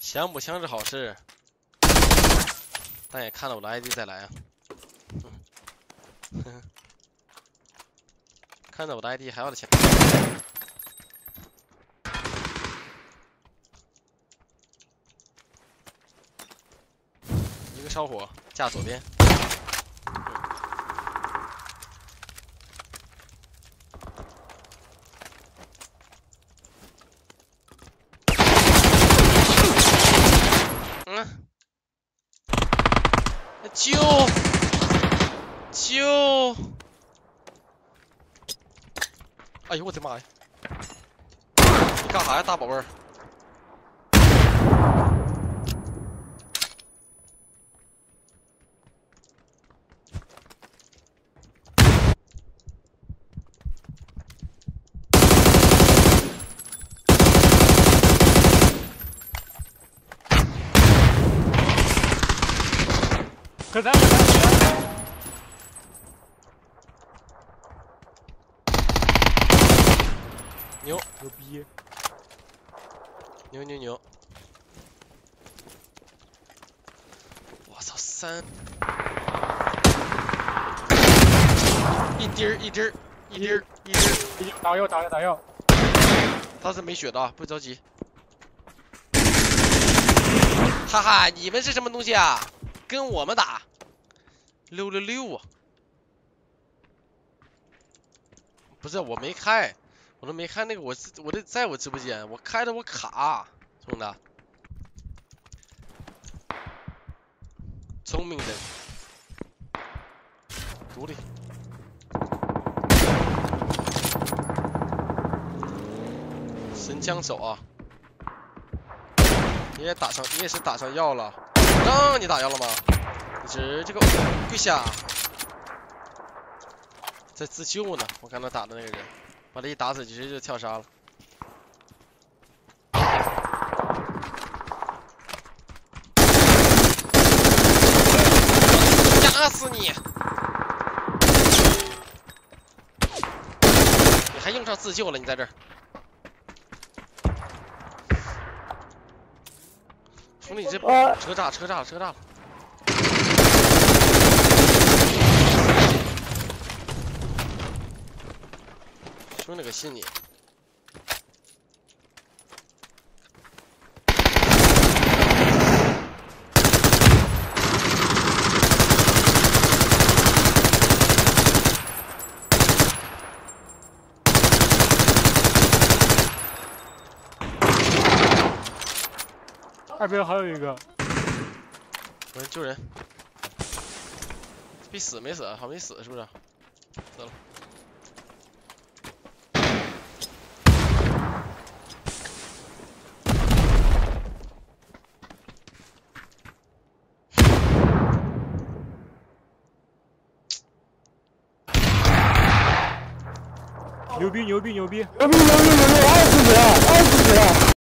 强不强是好事，但也看了我的 ID 再来啊。看到我的 ID 还要的强。一个烧火架左边。 救！哎呦我的妈呀！你干啥呀，大宝贝儿？ 可咱牛牛逼！ 牛！我操3，一滴儿， 打药！ 他是没血的啊，不着急。哈哈，你们是什么东西啊？跟我们打，666啊！不是我没开。 我都没看那个，我这在我直播间，我开的我卡，兄弟，聪明人，独立，神枪手啊！你也是打上药了，你打药了吗？你是这个跪下，在自救呢，我刚才打的那个人。 把他一打死，直接就跳杀了。压死你！你还用上自救了？你在这儿，兄弟，你这车炸了！兄弟个信你！ 二边还有一个， 我救人，必死没死？好没死是不是？死了。 牛逼！ 20几了！